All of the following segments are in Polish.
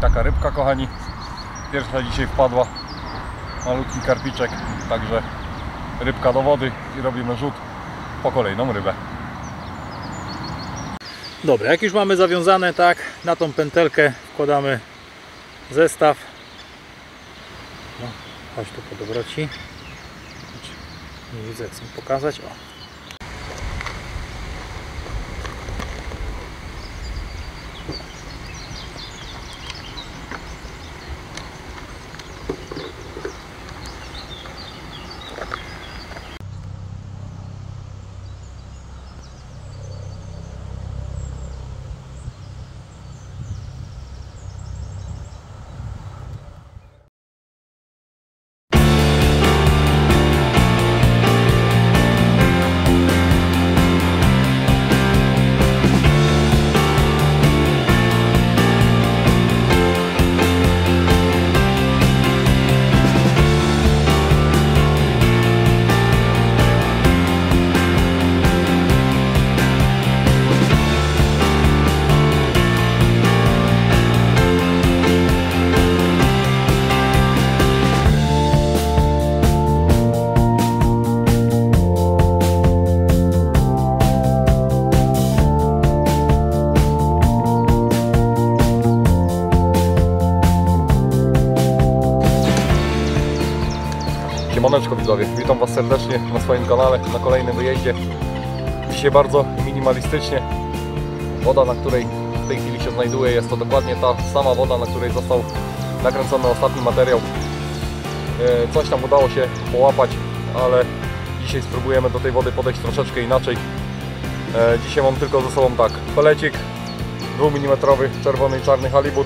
taka rybka, kochani. Pierwsza dzisiaj wpadła, malutki karpiczek, także rybka do wody i robimy rzut po kolejną rybę. Dobra, jak już mamy zawiązane, tak, na tą pętelkę wkładamy zestaw. No, chodź tu po dobroci. Nie widzę, chcę pokazać. O. Siemaneczko widzowie, witam Was serdecznie na swoim kanale, na kolejnym wyjeździe. Dzisiaj bardzo minimalistycznie. Woda, na której w tej chwili się znajduję, jest to dokładnie ta sama woda, na której został nakręcony ostatni materiał. Coś tam udało się połapać, ale dzisiaj spróbujemy do tej wody podejść troszeczkę inaczej. Dzisiaj mam tylko ze sobą tak, pelecik 2 mm czerwony i czarny halibut,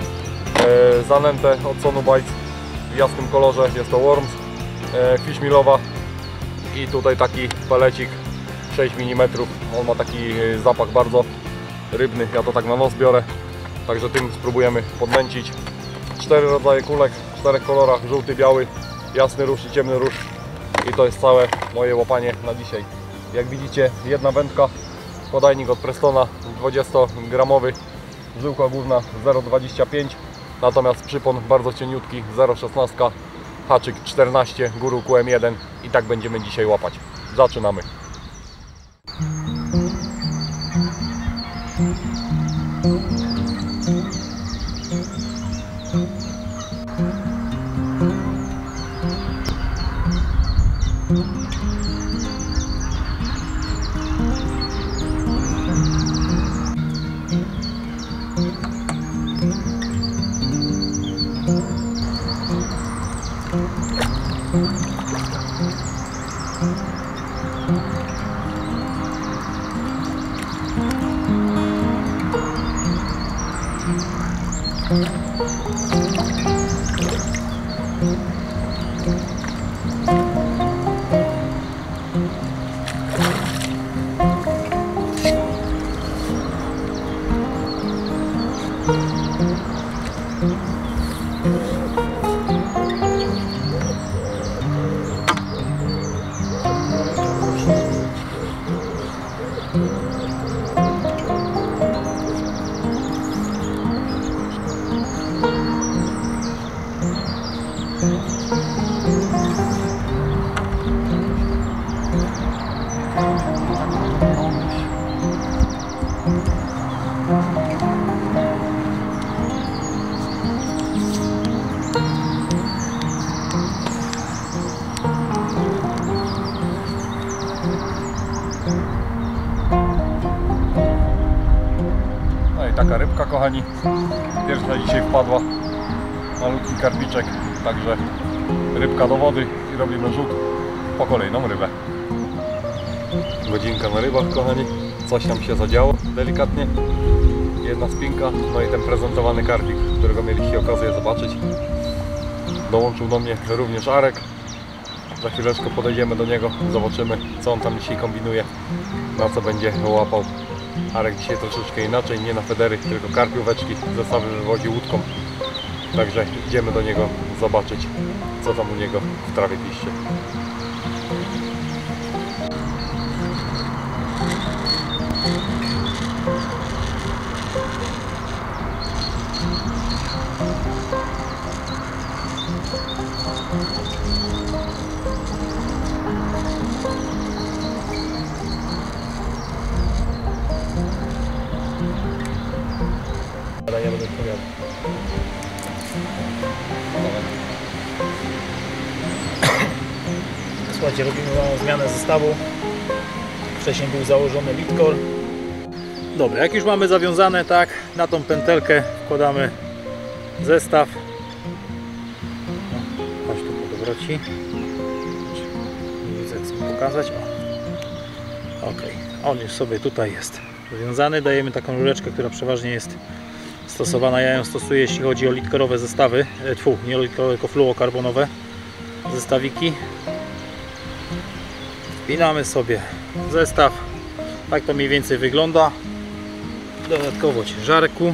zanętę od Sonu Bites w jasnym kolorze, jest to Worms, fish millowa i tutaj taki pelecik 6 mm. On ma taki zapach bardzo rybny, ja to tak na nos biorę, także tym spróbujemy podmęcić. 4 rodzaje kulek w 4 kolorach, żółty, biały, jasny róż i ciemny róż i to jest całe moje łapanie na dzisiaj. Jak widzicie, jedna wędka, podajnik od Prestona 20-gramowy, żyłka główna 0,25, natomiast przypon bardzo cieniutki 0,16, haczyk 14, guru QM1 i tak będziemy dzisiaj łapać. Zaczynamy. Taka rybka, kochani. Pierwsza dzisiaj wpadła, malutki karpiczek, także rybka do wody i robimy rzut po kolejną rybę. Godzinka na rybach, kochani. Coś tam się zadziało delikatnie. Jedna spinka, no i ten prezentowany karpik, którego mieliście okazję zobaczyć. Dołączył do mnie również Arek. Za chwileczkę podejdziemy do niego, zobaczymy, co on tam dzisiaj kombinuje, na co będzie łapał. Arek dzisiaj troszeczkę inaczej, nie na federy, tylko karpióweczki, zestawy wywozi łódką. Także idziemy do niego zobaczyć, co tam u niego w trawie piszczy. Słuchajcie, robimy małą zmianę zestawu. Wcześniej był założony Litkor. Dobra, jak już mamy zawiązane, tak, na tą pętelkę wkładamy zestaw. Chodź tu po dobroci. Nie widzę, jak chcę pokazać. Ok, on już sobie tutaj jest zawiązany. Dajemy taką rureczkę, która przeważnie jest stosowana. Ja ją stosuję, jeśli chodzi o litkorowe zestawy. Nie litkorowe, tylko fluokarbonowe zestawiki. Wpinamy sobie zestaw. Tak to mniej więcej wygląda. Dodatkowo ciężarku.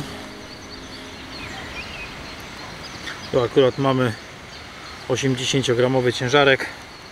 Tu akurat mamy 80-gramowy ciężarek.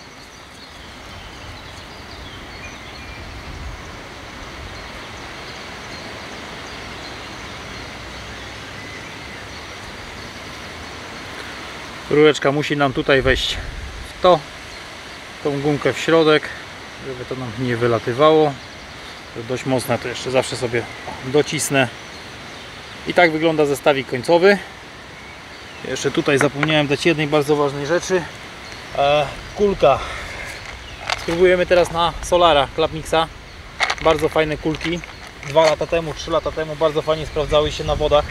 Rureczka musi nam tutaj wejść w tą gumkę w środek, żeby to nam nie wylatywało. Dość mocne, to jeszcze zawsze sobie docisnę. I tak wygląda zestawik końcowy. Jeszcze tutaj zapomniałem dać jednej bardzo ważnej rzeczy. Kulka. Spróbujemy teraz na Solara Clubmixa. Bardzo fajne kulki. 2 lata temu, 3 lata temu bardzo fajnie sprawdzały się na wodach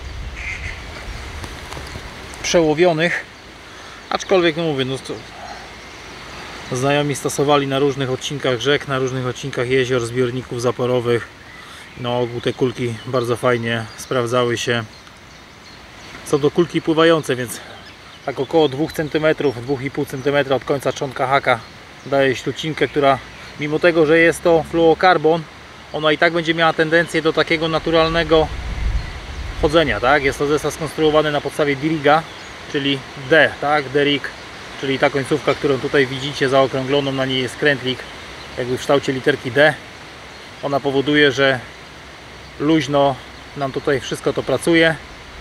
przełowionych. Aczkolwiek no mówię, no to znajomi stosowali na różnych odcinkach rzek, na różnych odcinkach jezior, zbiorników zaporowych. No ogół te kulki bardzo fajnie sprawdzały się. Są to kulki pływające, więc tak około 2 cm, 2,5 cm od końca trzonka haka daje ślucinkę, która mimo tego, że jest to fluokarbon, ona i tak będzie miała tendencję do takiego naturalnego chodzenia, tak? Jest to zestaw skonstruowany na podstawie diriga, czyli D, tak? D-rig, czyli ta końcówka, którą tutaj widzicie zaokrągloną, na niej jest krętlik jakby w kształcie literki D. Ona powoduje, że luźno nam tutaj wszystko to pracuje.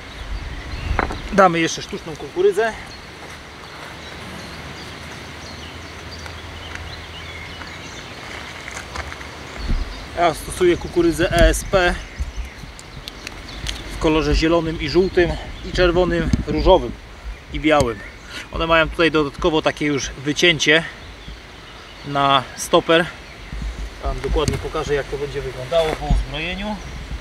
Damy jeszcze sztuczną kukurydzę. Ja stosuję kukurydzę ESP w kolorze zielonym i żółtym, i czerwonym, różowym i białym. One mają tutaj dodatkowo takie już wycięcie na stoper. Tam dokładnie pokażę, jak to będzie wyglądało po uzbrojeniu.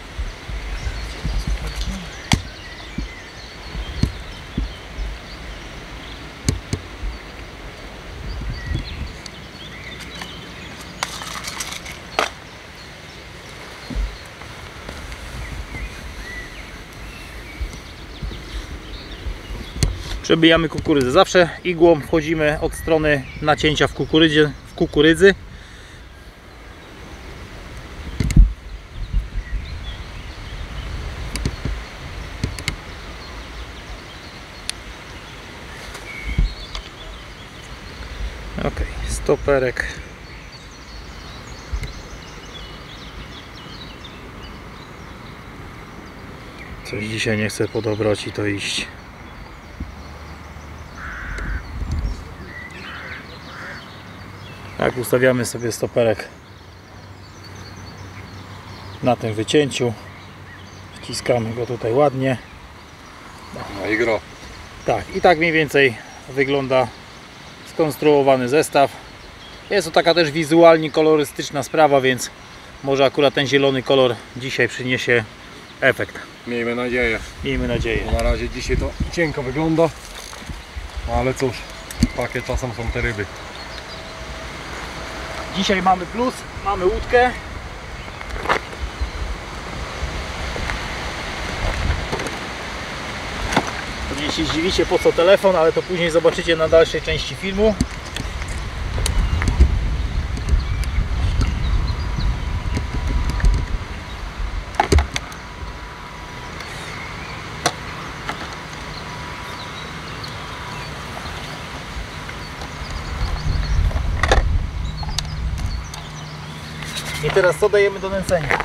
Przebijamy kukurydzę. Zawsze igłą wchodzimy od strony nacięcia w kukurydzy. Ok, stoperek. Coś dzisiaj nie chcę po dobroci to iść. Tak, ustawiamy sobie stoperek na tym wycięciu. Wciskamy go tutaj ładnie. No i gro. Tak, i tak mniej więcej wygląda skonstruowany zestaw. Jest to taka też wizualnie kolorystyczna sprawa, więc może akurat ten zielony kolor dzisiaj przyniesie efekt. Miejmy nadzieję. Miejmy nadzieję. Bo na razie dzisiaj to cienko wygląda. Ale cóż, takie czasem są te ryby. Dzisiaj mamy plus, mamy łódkę. Pewnie się zdziwicie, po co telefon, ale to później zobaczycie na dalszej części filmu. I teraz co dajemy do nęcenia?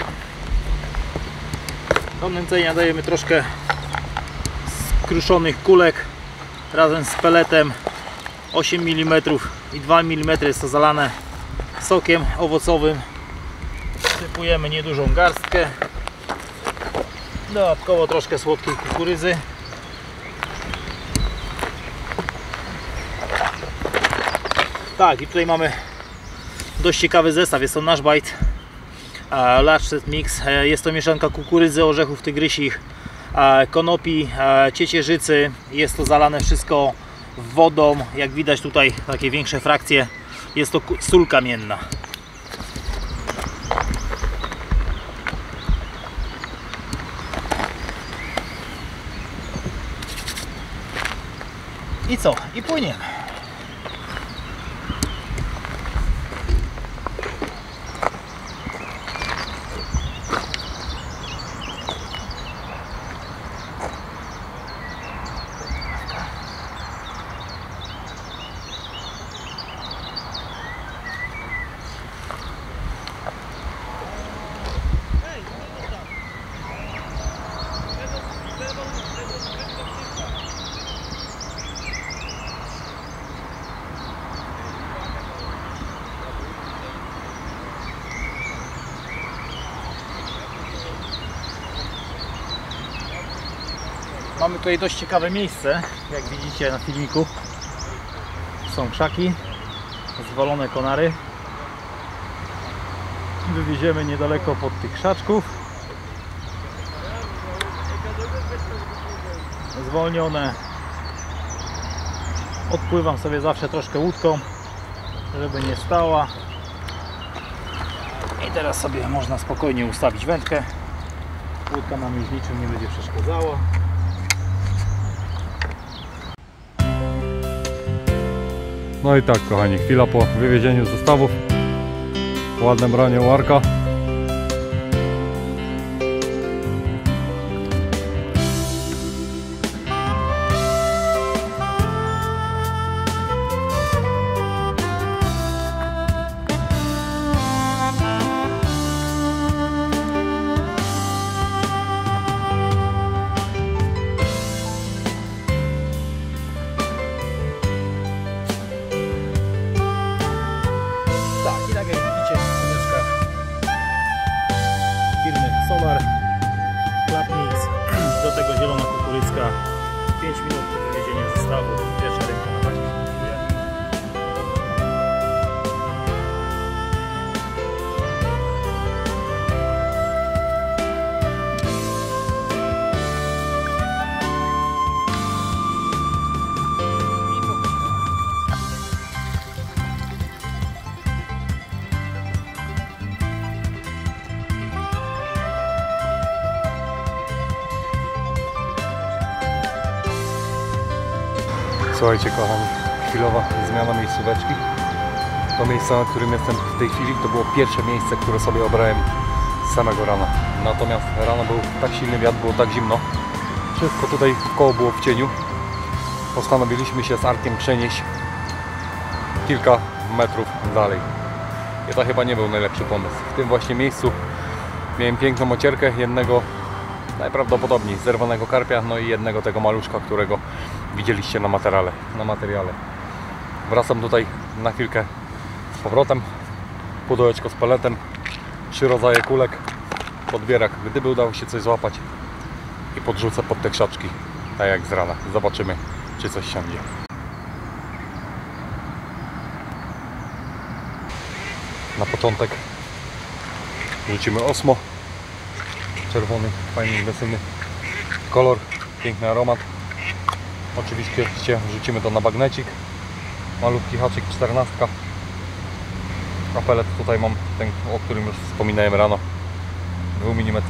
Do nęcenia dajemy troszkę skruszonych kulek razem z peletem 8 mm i 2 mm, jest to zalane sokiem owocowym. Wsypujemy niedużą garstkę. Dodatkowo troszkę słodkiej kukurydzy. Tak, i tutaj mamy dość ciekawy zestaw. Jest to nasz bite Large Set Mix. Jest to mieszanka kukurydzy, orzechów tygrysich, konopi, ciecierzycy. Jest to zalane wszystko wodą. Jak widać tutaj takie większe frakcje. Jest to sól kamienna. I co? I płyniemy. Mamy tutaj dość ciekawe miejsce, jak widzicie na filmiku. Są krzaki, zwalone konary. Wywieziemy niedaleko pod tych krzaczków. Zwolnione. Odpływam sobie zawsze troszkę łódką, żeby nie stała. I teraz sobie można spokojnie ustawić wędkę. Łódka nam już niczym nie będzie przeszkadzała. No i tak, kochani, chwila po wywiezieniu zestawów. Ładne branie u Arka. Do tego zielona kukurydzka. 5 minut po wywiezieniu zestawu. Pierwsza ręka na razie się Słuchajcie, kochani, chwilowa zmiana miejscóweczki. To miejsce, na którym jestem w tej chwili, to było pierwsze miejsce, które sobie obrałem z samego rana. Natomiast rano był tak silny wiatr, było tak zimno. Wszystko tutaj wkoło było w cieniu. Postanowiliśmy się z Arkiem przenieść kilka metrów dalej. I to chyba nie był najlepszy pomysł. W tym właśnie miejscu miałem piękną ocierkę jednego najprawdopodobniej zerwanego karpia, no i jednego tego maluszka, którego widzieliście na materiale. Wracam tutaj na chwilkę z powrotem. Pudełeczko z peletem, 3 rodzaje kulek, podbierak, gdyby udało się coś złapać, i podrzucę pod te krzaczki, tak jak z rana. Zobaczymy, czy coś siądzie. Na początek rzucimy osmo. Czerwony, fajny, inwesyjny kolor, piękny aromat. Oczywiście rzucimy to na bagnecik. Malutki haczyk 14. A pelet tutaj mam ten, o którym już wspominałem rano, 2 mm.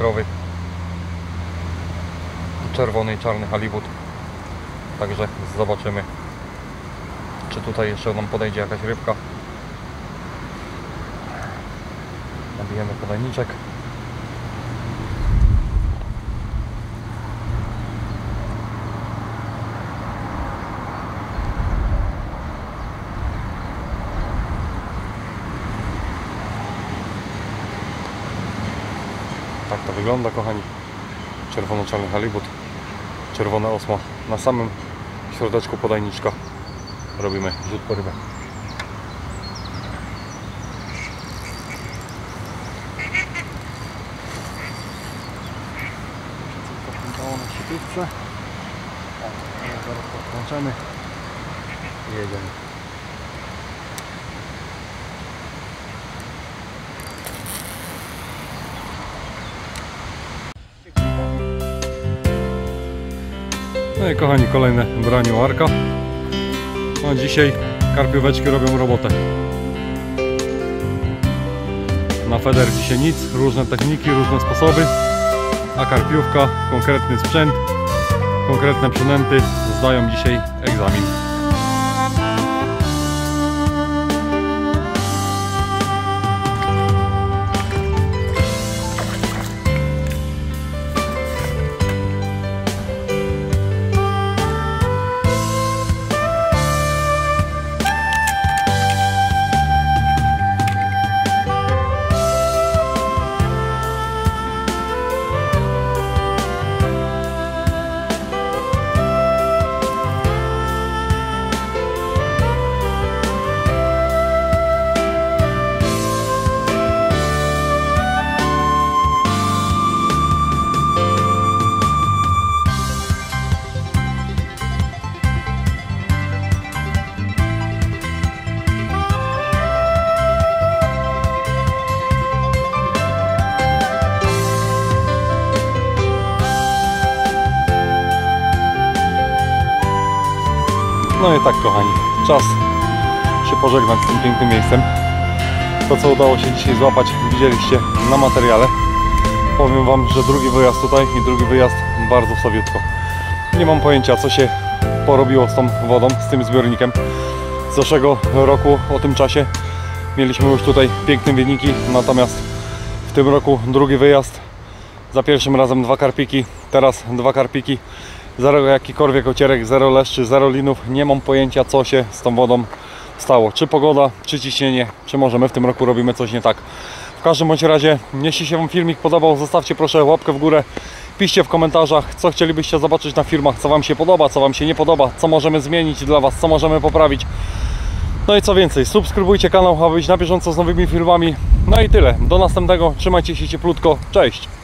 Czerwony i czarny halibut. Także zobaczymy, czy tutaj jeszcze nam podejdzie jakaś rybka. Nabijemy podajniczek. Tak to wygląda, kochani. Czerwono-czarny halibut, czerwone osmo. Na samym środeczku podajniczka robimy rzut po rybę. Zapętało na siatówce. Zaraz podłączymy i jedziemy. No i kochani, kolejne branie łarka. No dzisiaj karpióweczki robią robotę. Na feder dzisiaj nic, różne techniki, różne sposoby, a karpiówka, konkretny sprzęt, konkretne przynęty zdają dzisiaj egzamin. No i tak kochani, czas się pożegnać z tym pięknym miejscem. To co udało się dzisiaj złapać widzieliście na materiale. Powiem wam, że drugi wyjazd tutaj i drugi wyjazd bardzo słabiutko. Nie mam pojęcia co się porobiło z tą wodą, z tym zbiornikiem. Z zeszłego roku o tym czasie mieliśmy już tutaj piękne wyniki, natomiast w tym roku drugi wyjazd. Za pierwszym razem 2 karpiki, teraz 2 karpiki. Zero jakikolwiek ocierek, zero leszczy, zero linów. Nie mam pojęcia co się z tą wodą stało. Czy pogoda, czy ciśnienie, czy może my w tym roku robimy coś nie tak. W każdym bądź razie, jeśli się wam filmik podobał, zostawcie proszę łapkę w górę. Piszcie w komentarzach, co chcielibyście zobaczyć na filmach, co wam się podoba, co wam się nie podoba, co możemy zmienić dla was, co możemy poprawić. No i co więcej, subskrybujcie kanał, aby być na bieżąco z nowymi filmami. No i tyle. Do następnego. Trzymajcie się cieplutko. Cześć!